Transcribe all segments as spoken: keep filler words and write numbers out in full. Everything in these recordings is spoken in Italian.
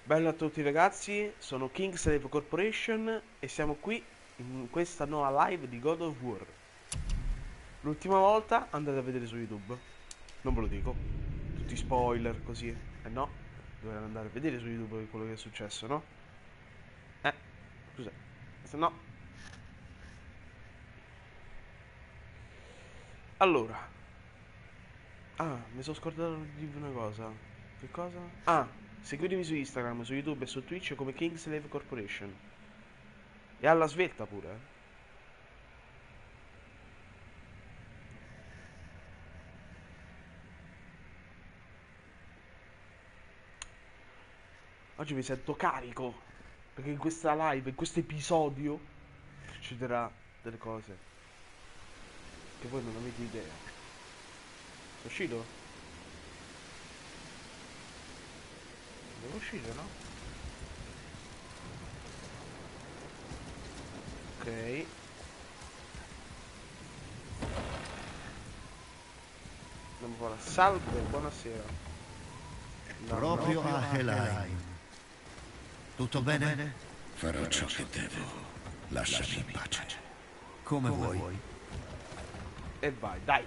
Bello a tutti ragazzi, sono King Slave Corporation e siamo qui in questa nuova live di God of War. L'ultima volta andate a vedere su YouTube, non ve lo dico, tutti spoiler così, eh no, dovete andare a vedere su YouTube quello che è successo, no? Eh, scusa, se no... Allora, ah, mi sono scordato di dirvi una cosa, che cosa? Ah, seguitemi su Instagram, su YouTube e su Twitch come King Slave Corporation. E alla svelta pure, eh. Oggi mi sento carico, perché in questa live, in questo episodio, succederà delle cose che voi non avete idea. Sono uscito? Devo uscire, no? Ok. Andiamo qua. Salve, buonasera. No, Proprio no. a Helheim. Tutto bene? Farò ciò che devo. Lasciami in pace. Come vuoi. E vai, dai.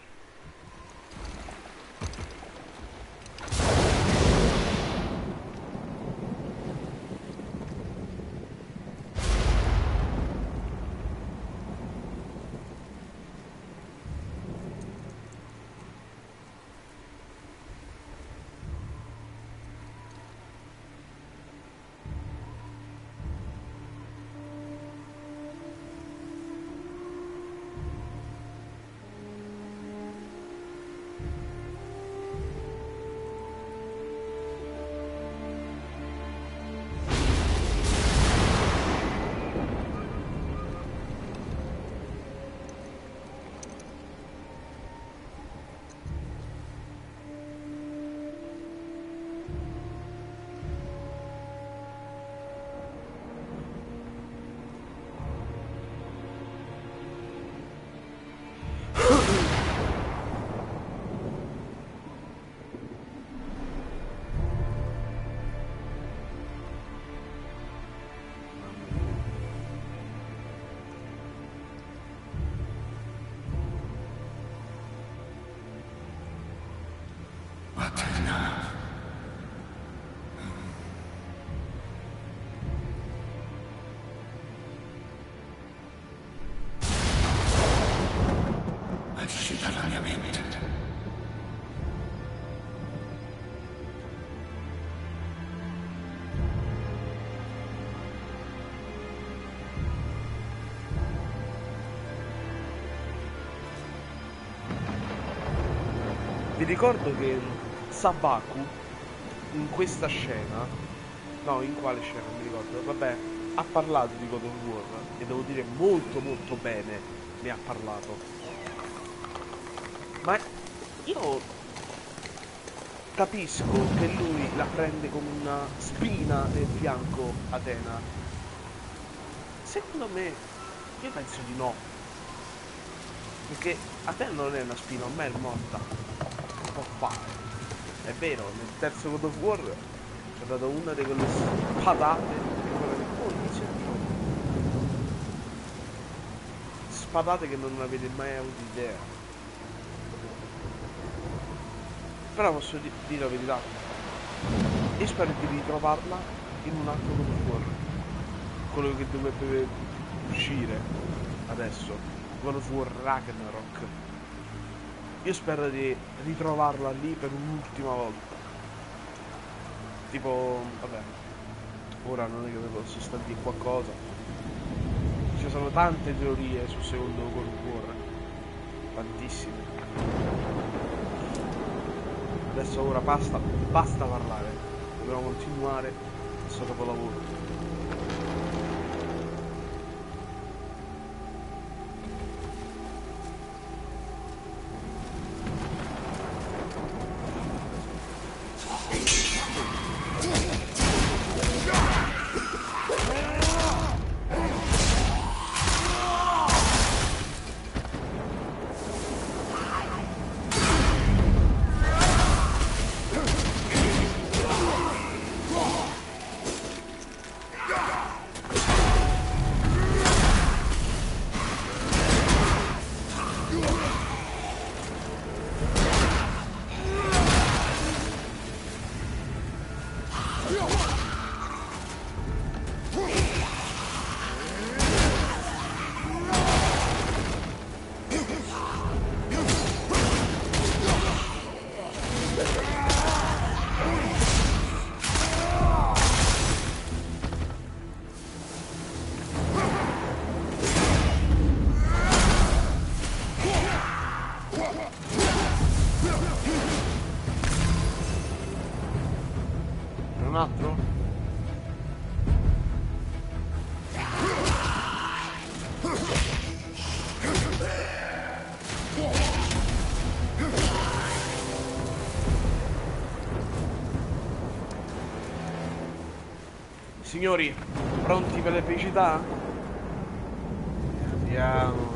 Esci dalla mia mente. Vi ricordo che Sabaku in questa scena, no, in quale scena, non mi ricordo, vabbè, ha parlato di God of War e devo dire molto molto bene ne ha parlato. Ma io capisco che lui la prende come una spina nel fianco Atena. Secondo me, io penso di no. Perché Atena non è una spina, ormai è morta. Non può fare. È vero, nel terzo God of War ci ha dato una di quelle spadate. Oh, inizia spadate che non avete mai avuto idea. Però posso di- dire la verità. Io spero di ritrovarla in un altro God of War. Quello che dovrebbe uscire adesso. God of War Ragnarok. Io spero di ritrovarla lì per un'ultima volta. Tipo, vabbè, ora non è che vi posso sta dire qualcosa. Ci sono tante teorie sul secondo God of War. Tantissime. Adesso ora basta, basta parlare. Dobbiamo continuare questo capolavoro. Un altro? Signori, pronti per l'epicità? Andiamo.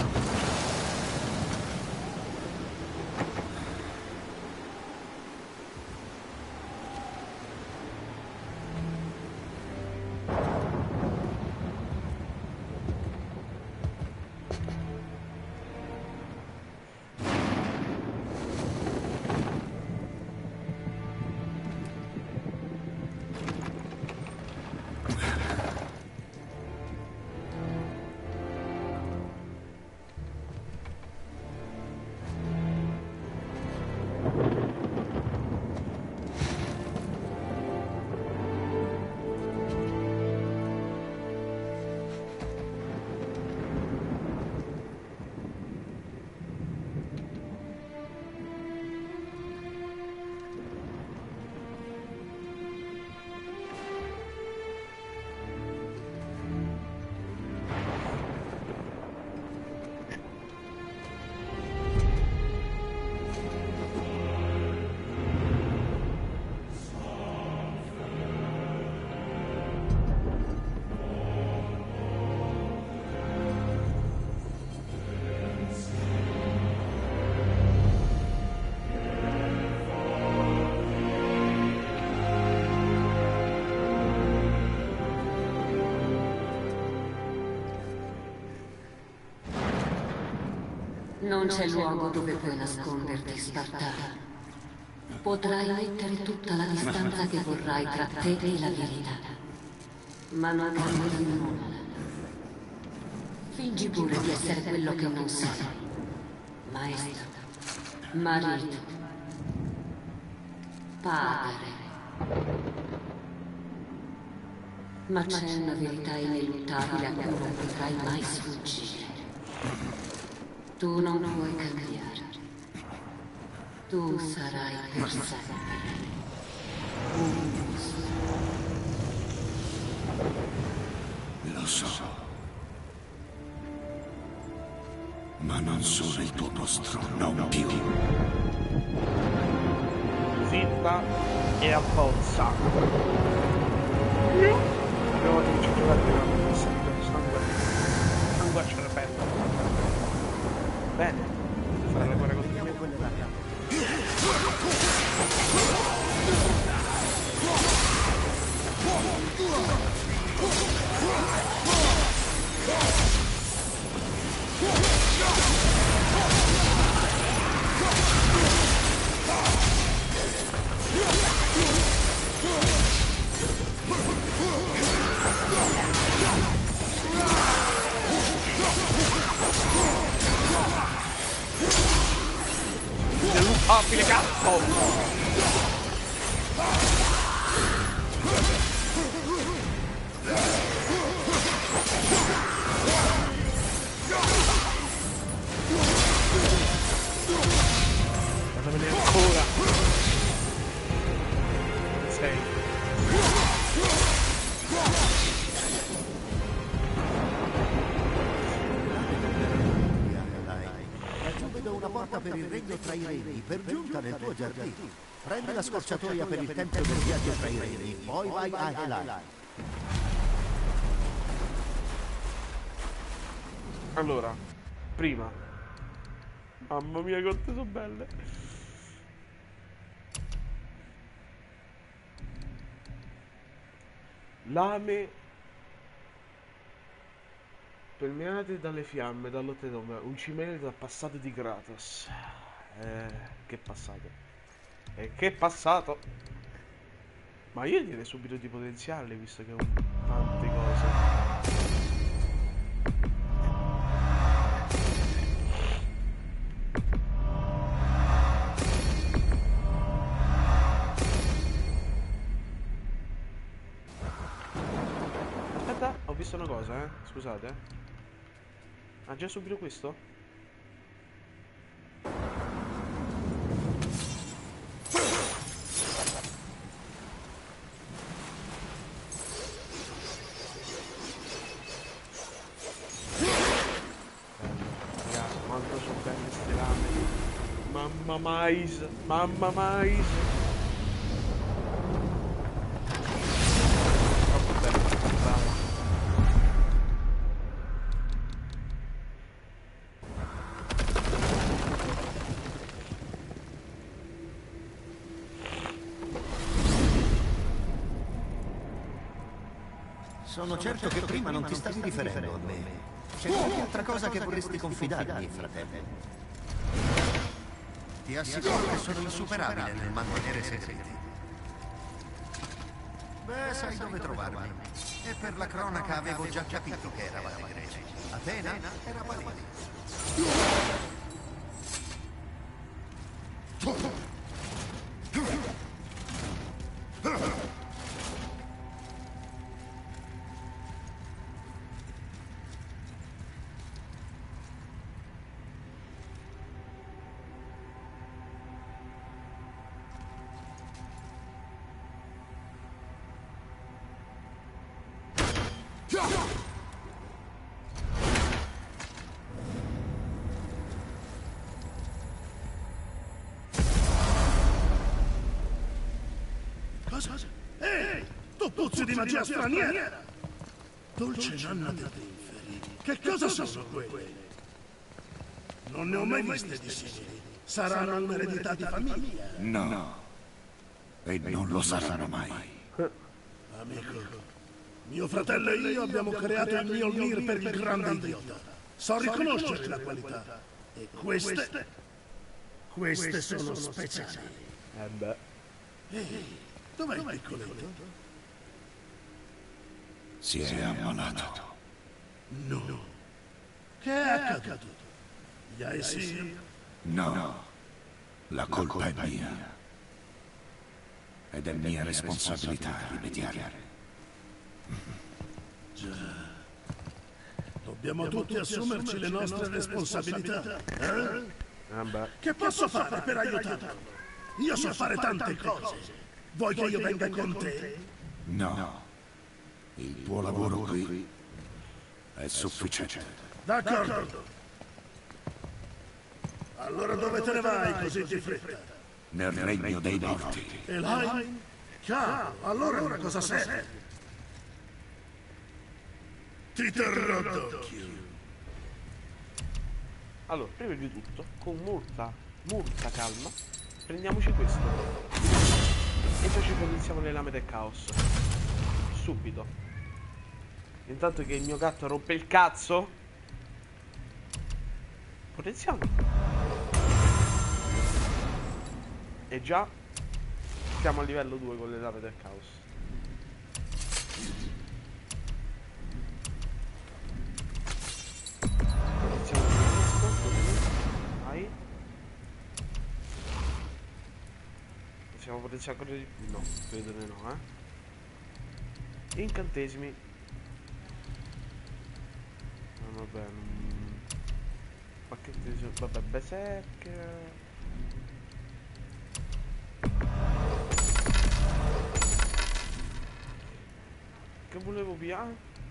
Non c'è luogo dove puoi nasconderti, Spartano. Potrai mettere tutta la distanza che vorrai tra te e la verità, ma non cambierà nulla. Fingi pure di essere quello che non sei. Maestro, marito, padre. Ma c'è una verità ineluttabile a cui non potrai mai sfuggire. Tu non puoi cambiare. Tu sarai per sempre un mostro. Lo so. Ma non sono il tuo mostro, non più. Zitta e abbozza. Abbiamo cominciato a giocare prima con passato. Sangue. Sangue a cervello. Bene, fare la guerra contro me. Affile cazzo! Vado a vedere ancora. Dove sei? Laggiù vedo una porta per il regno tra i regni, per giunta nel tuo giardino. Prendi la scorciatoia per il tempio del viaggio tra i regni, poi vai a Helai. Allora, prima. Mamma mia, quante sono belle. Lame permeate dalle fiamme, dall'ottetome, un cimene dal passato di Kratos. Eh, che passato. E che passato. Ma io direi subito di potenziarle, visto che ho tante cose. Aspetta, ho visto una cosa, eh. Scusate. Ah, già subito questo? Mamma mais, mamma mais. Troppo bello, bravo. Sono certo che prima non ti stavi riferendo a me. C'è qualche altra cosa che vorresti confidarmi, fratello? Ti assicuro che sono insuperabile nel mantenere segreti. Beh, sai dove trovarmi. E per la cronaca avevo già capito che eravate greci. Atena era palese. Cosa? Ehi! Tu puzzi di magia straniera! Dolce nonna degli inferi. Che cosa sono quelle? Non ne ho mai viste di simili. Saranno un'eredità di famiglia. No. E non lo saranno mai. Amico, mio fratello e io abbiamo creato il mio Mir per il grande idiota. So riconoscere la qualità. E queste... Queste sono speciali. Eh beh. Ehi, dov'è il piccoletto? Si è ammalato. No. Che è accaduto? Gli Aesir? No. La colpa è mia. Ed è mia responsabilità rimediare. Già. Dobbiamo tutti assumerci le nostre responsabilità. Eh? Eh beh. Che posso fare per aiutarlo? Io so fare tante cose. Vuoi che io venga con te? No. Il tuo lavoro qui è sufficiente. D'accordo. Allora dove te ne vai così di fretta? Nel regno dei morti. E l'hai? Ciao, allora una cosa serve. Ti terrò d'occhio. Allora, prima di tutto, con molta, molta calma, prendiamoci questo. E poi ci potenziamo le lame del caos. Subito. Intanto che il mio gatto rompe il cazzo. Potenziamo. E già siamo a livello due con le lame del caos. Potenziamo questo. Vai. Possiamo potenziare ancora di più? No, credo di no, eh. Incantesimi. No, vabbè. Non... Ma che te... Vabbè, berserk. Che volevo via?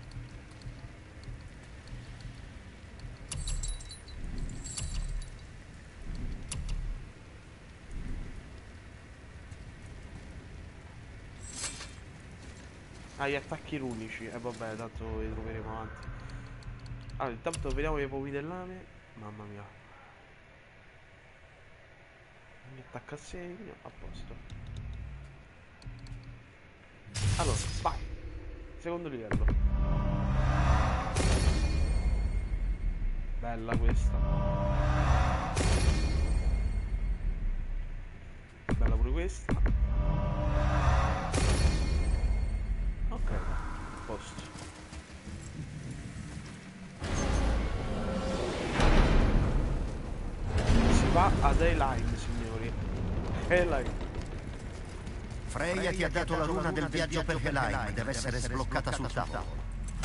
Ah, gli attacchi runici. E eh, vabbè, tanto li troveremo avanti. Allora, intanto vediamo i povi del lame. Mamma mia. Mi attacca a segno. A posto. Allora, vai. Secondo livello. Bella questa. Bella pure questa. ad Elaine, signori. Elaine. Freya ti ha dato la runa del viaggio per Helheim, deve essere sbloccata sul tavolo.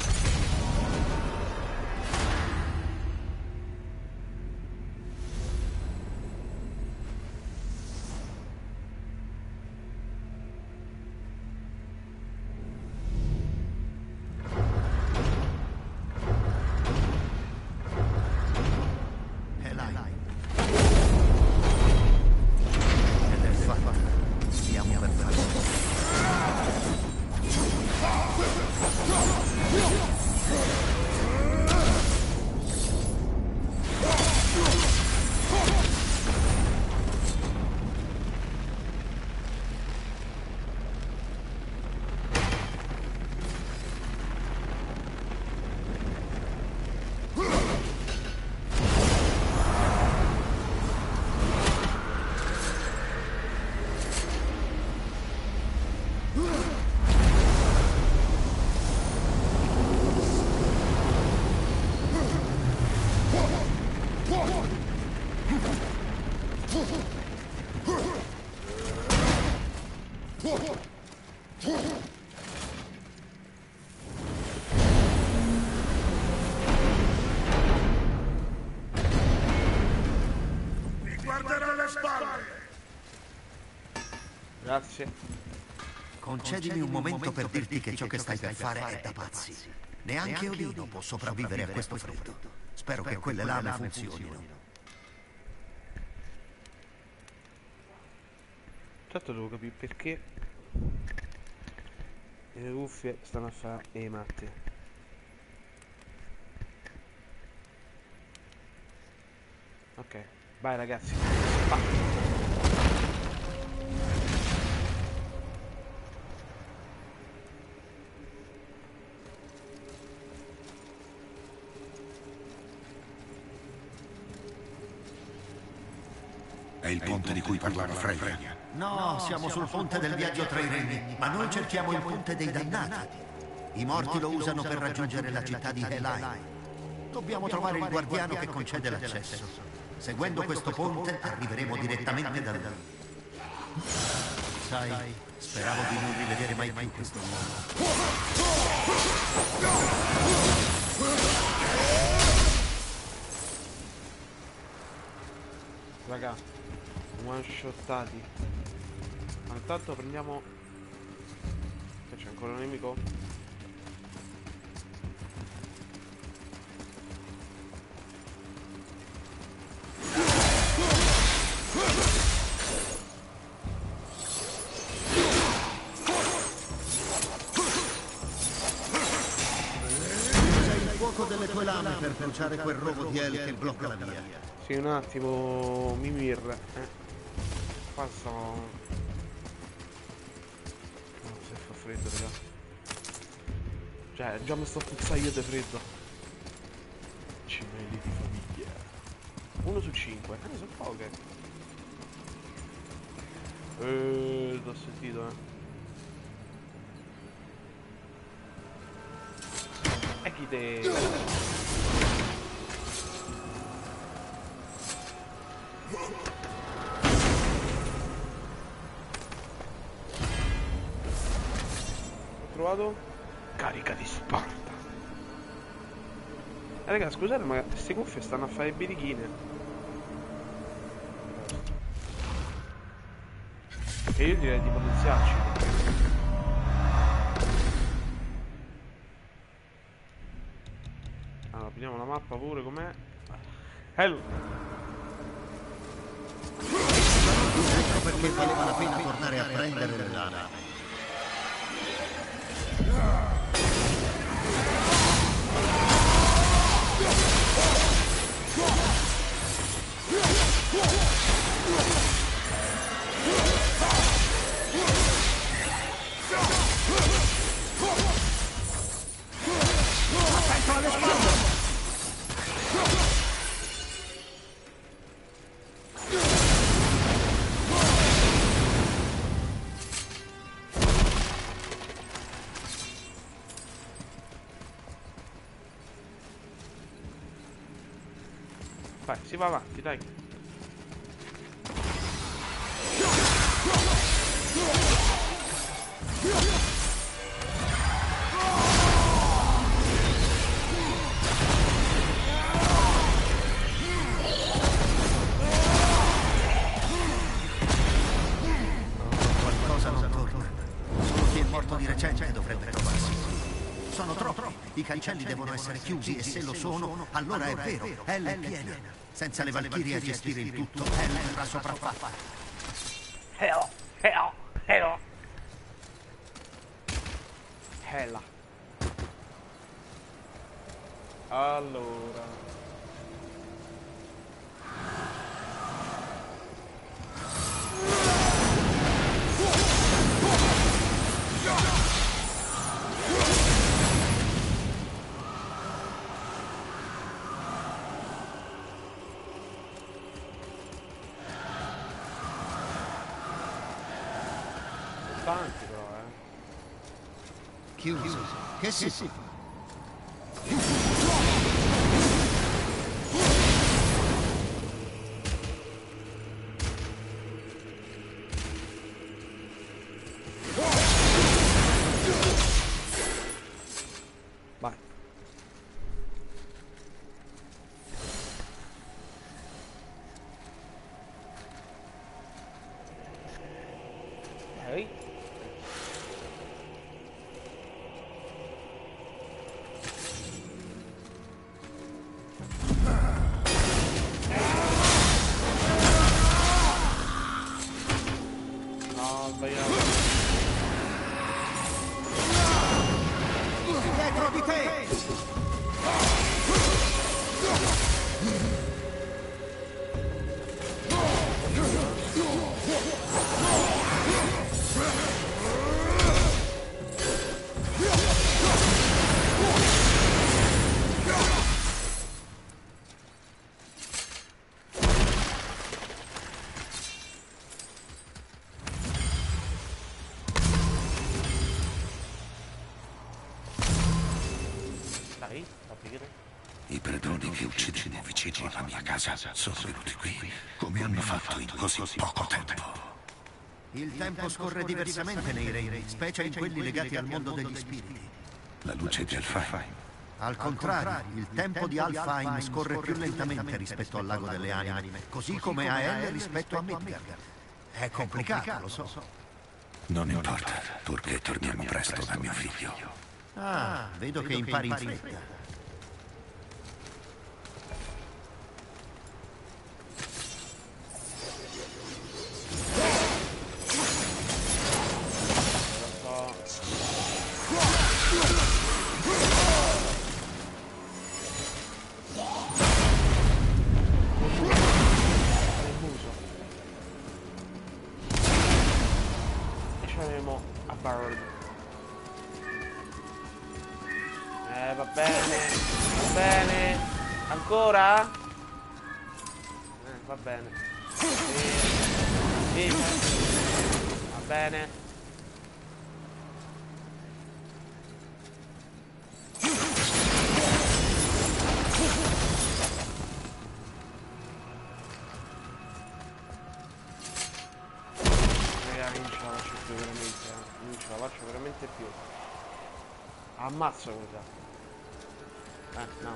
Grazie. Concedimi un momento per dirti che ciò che stai per fare è da pazzi. Neanche Odino può sopravvivere a questo freddo. Spero che quelle lame funzionino. Certo devo capire perché le cuffie stanno a fare i matti. Ok, vai ragazzi. Va. È il ponte di cui parlava Freya. No, siamo sul ponte del viaggio tra i regni, ma noi cerchiamo il ponte dei dannati. I morti lo usano per raggiungere la città di Helheim. Dobbiamo trovare il guardiano che concede l'accesso. Seguendo questo ponte arriveremo direttamente da lui. Sai, speravo di non rivedere mai più questo uomo. Raga, one shottati. Ma intanto prendiamo. Che c'è ancora un nemico? Sei il fuoco delle tue lame per bruciare quel rovo di El che blocca la via. Sì, un attimo, Mimir. Eh. Passa. No, se fa freddo, raga. Cioè, già mi sto puzzando io di freddo. Cimeli di famiglia. Uno su cinque. Eh, sono poche. Eeeh, l'ho sentito, eh. E chi te... Trovato carica di Sparta. Eh, raga, scusate, ma queste cuffie stanno a fare birichine. E io direi di potenziarci. Allora, prendiamo la mappa pure com'è. Hello. Ecco perché valeva la pena tornare a prendere le lame. Attento alle spalle! Vai, si va avanti, dai. fatto di recente dovrebbe trovarsi qui. Sono troppi. I cancelli devono essere chiusi e se lo sono, allora è vero, Hell è piena. Senza le Valchirie a gestire il tutto, Hell verrà sopraffatta. Hell, hell, hell. Hella. Allora. Tanti però, eh. Chiuso. Che si fa? Vai. Ok. No, ho sbagliato. Dietro di te! Dai, aprire. I predoni che uccidono vicino alla mia casa sono venuti qui. Come hanno fatto in così poco tempo? Il tempo scorre diversamente nei regni, specie in quelli legati al mondo degli spiriti. La luce di Alfheim. Al contrario, il tempo di Alfheim scorre più lentamente rispetto al lago delle anime, così come a Hell rispetto a Midgard. È complicato, lo so. Non importa, purché torniamo presto da mio figlio. Ah, vedo che impari in fretta. A Barrel. Eh, va bene, va bene. Ancora? Eh, va bene. Sì. Sì. Va bene. Non ce la faccio più veramente, eh. Non ce la faccio veramente più. Ammazzo quella. Eh, no.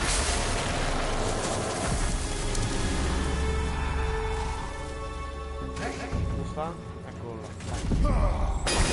Dove sta? Eccolo là.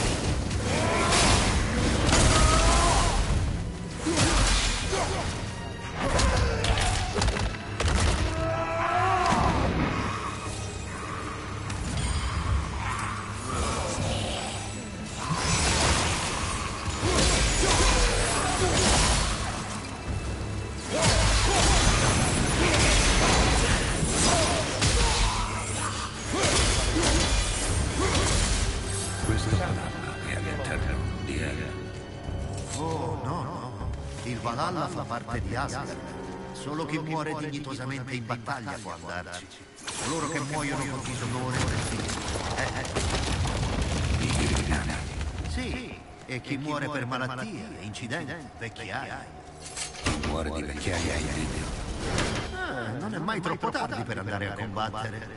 Valhalla fa parte di Asgard. Solo chi muore dignitosamente in battaglia può andarci. Coloro che muoiono con disonore eh. Sì, e chi muore per malattie, incidenti, vecchiaia. Chi muore di vecchiaia è invidio. Ah, non è mai troppo tardi per andare a combattere.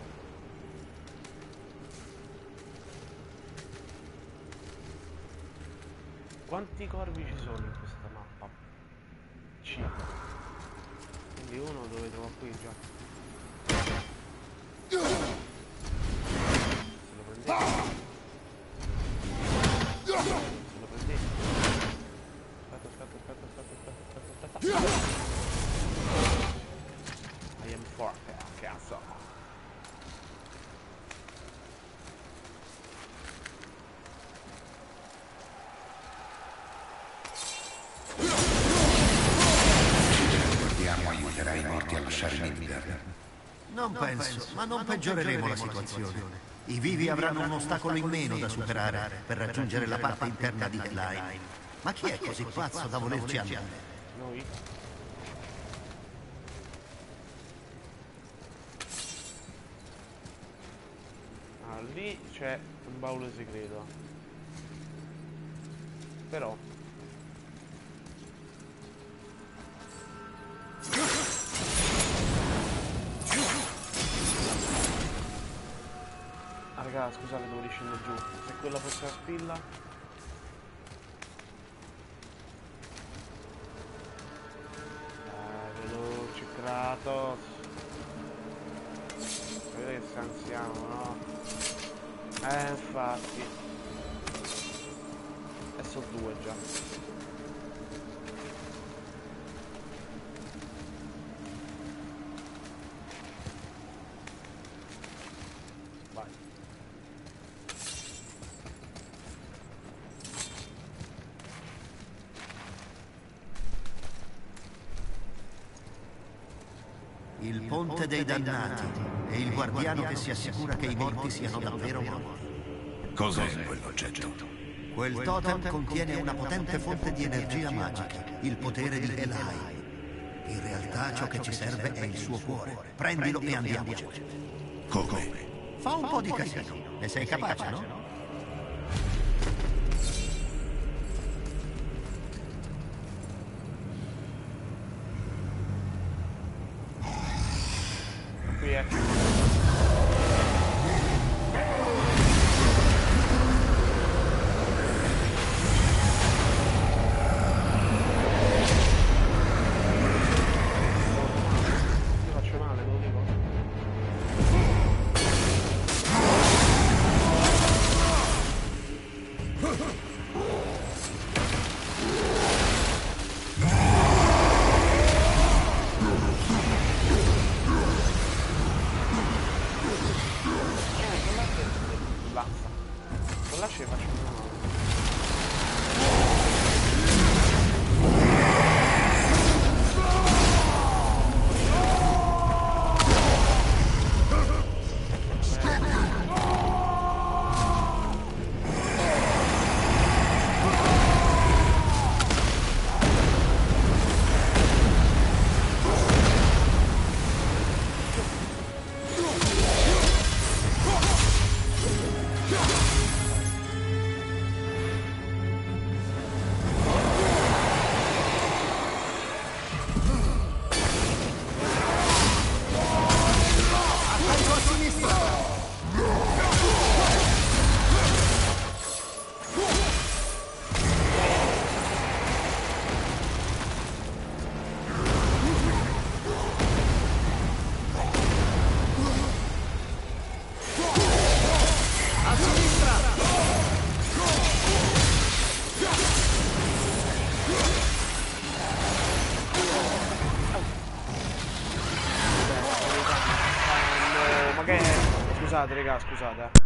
Quanti corvi ci sono in questa mappa? cinque. Quindi uno dove trovo qui già. Se lo prendete. Se lo prendi. Aspetta, aspetta, aspetta, aspetta, aspetta, aspetta, aspetta. I am forte, cazzo. Aiuterà i morti a lasciare Midgard. Non penso, ma non peggioreremo la situazione. I vivi avranno un ostacolo in meno da superare per raggiungere la parte interna di Helheim. Ma chi è così pazzo da volerci andare? Noi? Ah, lì c'è un baule segreto. Però ah, raga, scusate, devo riscendere giù. Se quella fosse la spilla. Eh, veloce, Kratos. Vedete che sei anziano, no? Eh, infatti. E sono due già. Il ponte dei dannati e il guardiano che si assicura che i morti siano davvero morti. Cos'è quell'oggetto? Quel totem contiene una potente fonte di energia magica, il potere di Helheim. In realtà ciò che ci serve è il suo cuore. Prendilo e andiamocene. Come? Fa un po' di casino. Ne sei capace, no? Qui è. Mi faccio male, te lo dico. Basta. Con la scema faccio male. No, ma che... Scusate, raga, scusate. eh.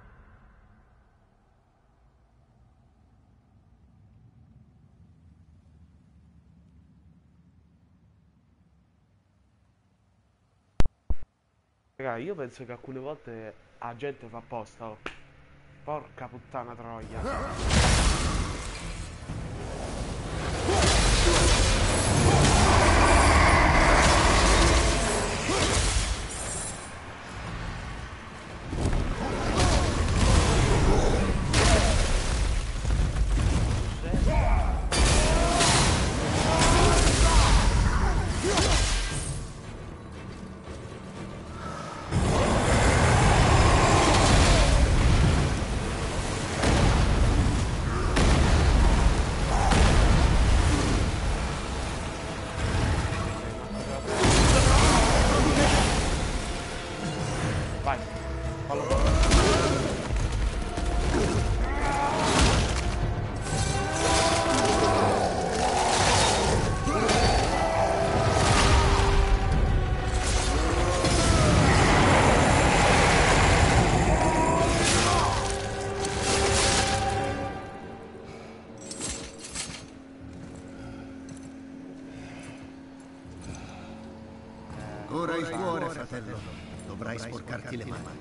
Raga, io penso che alcune volte la gente fa apposta. Oh. Porca puttana troia. Ora il cuore, fratello. Dovrai sporcarti le mani.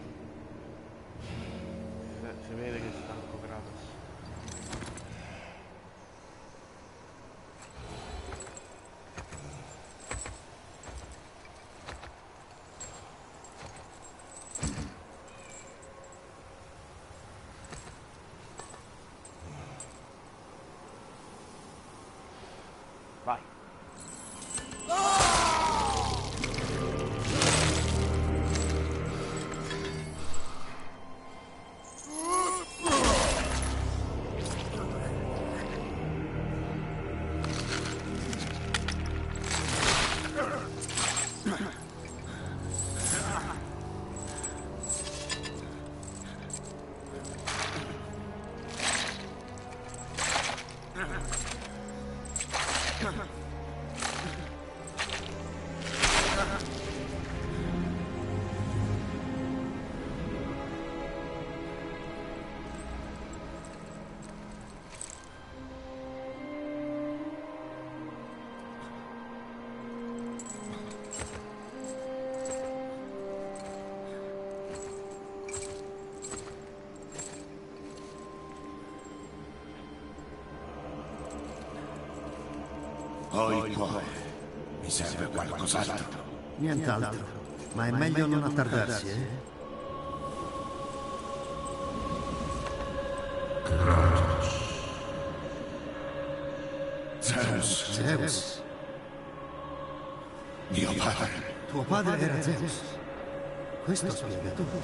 Si vede che è stanco Kratos. Vai. Ho il cuore. Mi serve qualcos'altro. Nient'altro. Ma è meglio non attardarsi, eh? Zeus. Zeus. Mio padre. Tuo padre era Zeus. Questo spiega tutto.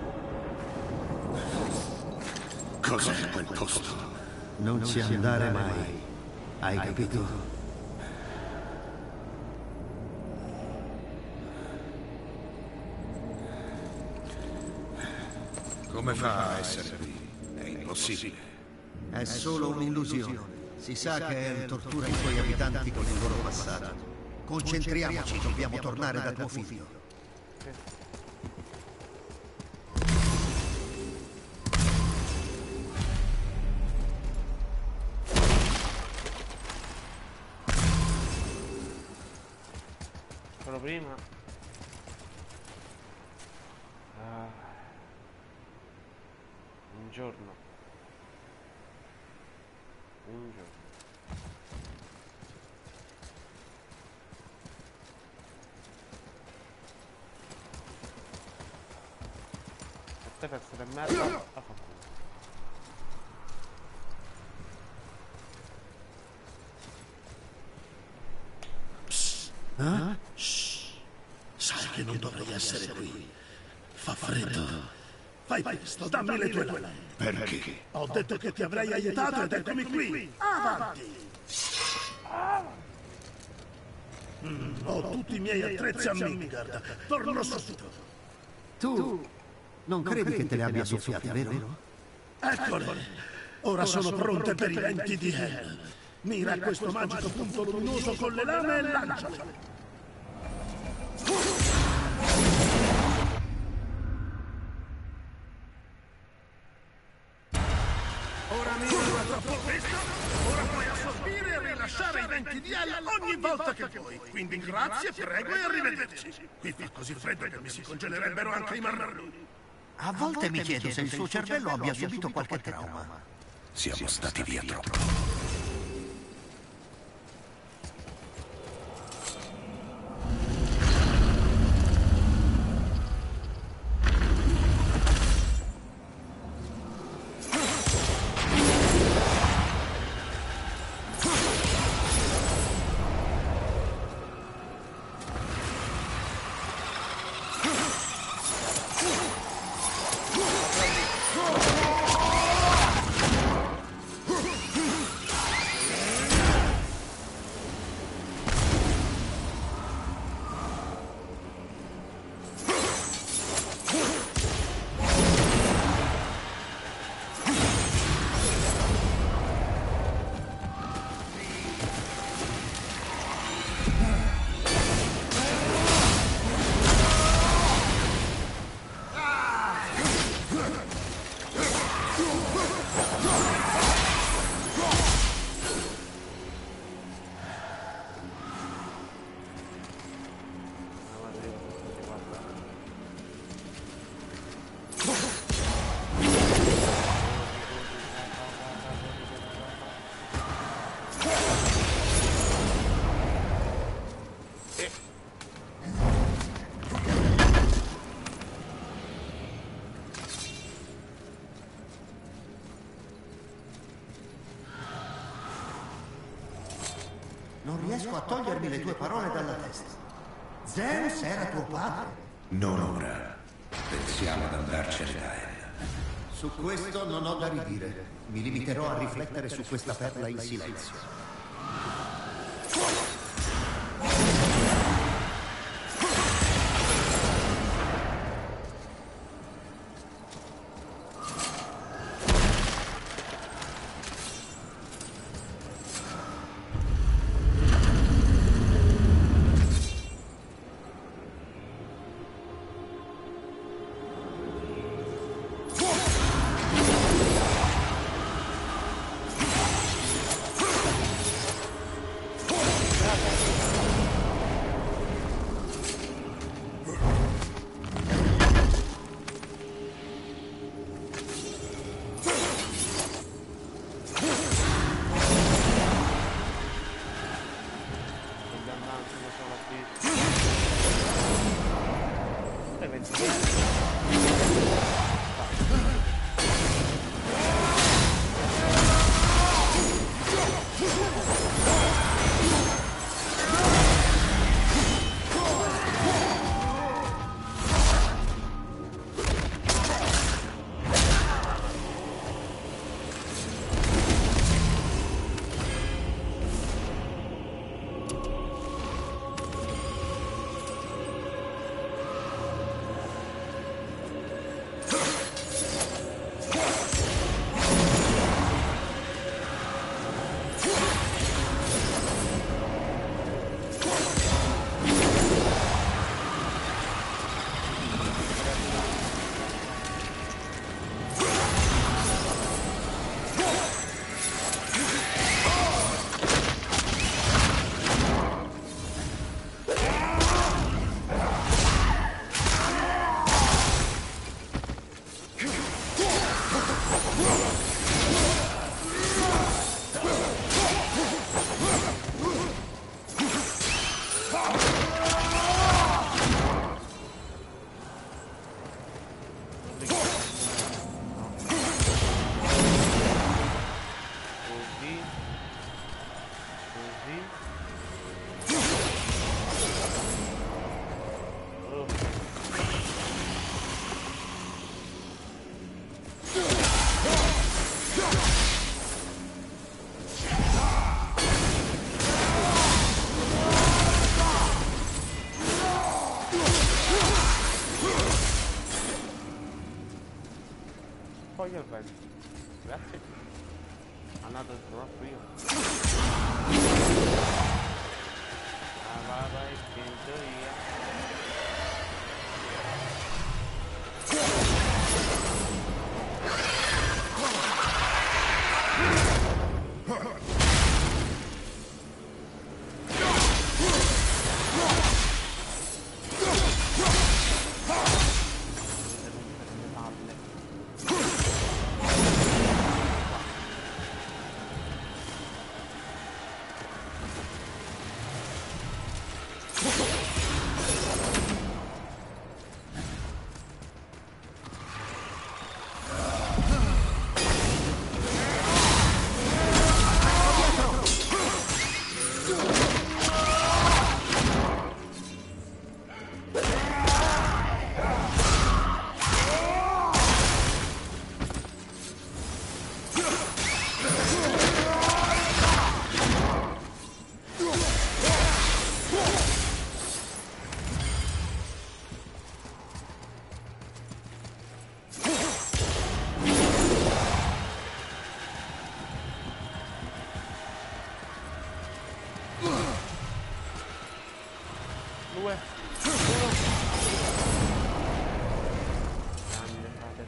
Cos'è quel posto? Non ci andare mai. Hai capito? Come fa a essere qui? È impossibile. È solo un'illusione. Si sa che tortura i suoi abitanti con il loro passato. Concentriamoci, dobbiamo tornare da tuo figlio. Però prima ah, un giorno un giorno a te pezzo di merda a fa culo. Eh? Shh. Sai che non dovrei essere qui. Fa freddo. Fai presto, dammi le tue lame. Perché? Ho detto che ti avrei aiutato ed eccomi qui. Avanti. Mm, ho tutti i miei attrezzi a Midgard. Torno subito. Tu non credi che te le abbia soffiate, vero? Eccole. Ora sono pronte per i venti di Hel. Mira a questo magico punto luminoso con le lame e lanciale. Ora mi era troppo presto. Ora puoi assorbire e rilasciare i venti di Hel ogni volta che vuoi. Quindi grazie, prego e arrivederci. Qui fa così freddo che mi si congelerebbero anche i marroni. A volte mi chiedo se il suo cervello abbia subito qualche trauma. Siamo stati via troppo. Non riesco a togliermi le tue parole dalla testa. Zeus era tuo padre? Non ora. Pensiamo ad andarcene da Ella. Su questo non ho da ridire. Mi limiterò a riflettere su questa perla in silenzio. Poi al vento. Grazie. Another drop wheel. Ah, vai, vai, in teoria. Due, uno. Grande, frate.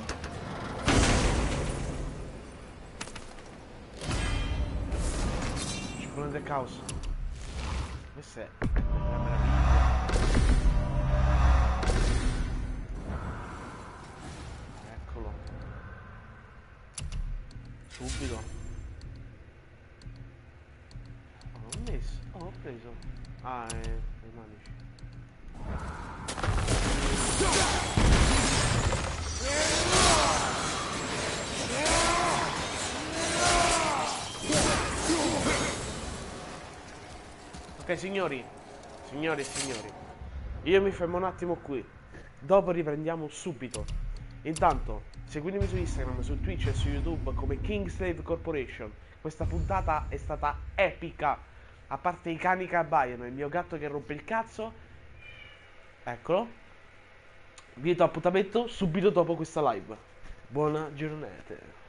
Ciclone del caos. Questa è una meraviglia. Eccolo. Subito. Oh, ho messo. Oh, ho preso. Ah, eh, le manici. Ok, signori, signori e signori, io mi fermo un attimo qui. Dopo riprendiamo subito. Intanto, seguitemi su Instagram, su Twitch e su YouTube come Kingslave Corporation. Questa puntata è stata epica. A parte i cani che abbaiano e il mio gatto che rompe il cazzo. Eccolo. Vi do appuntamento subito dopo questa live. Buona giornata.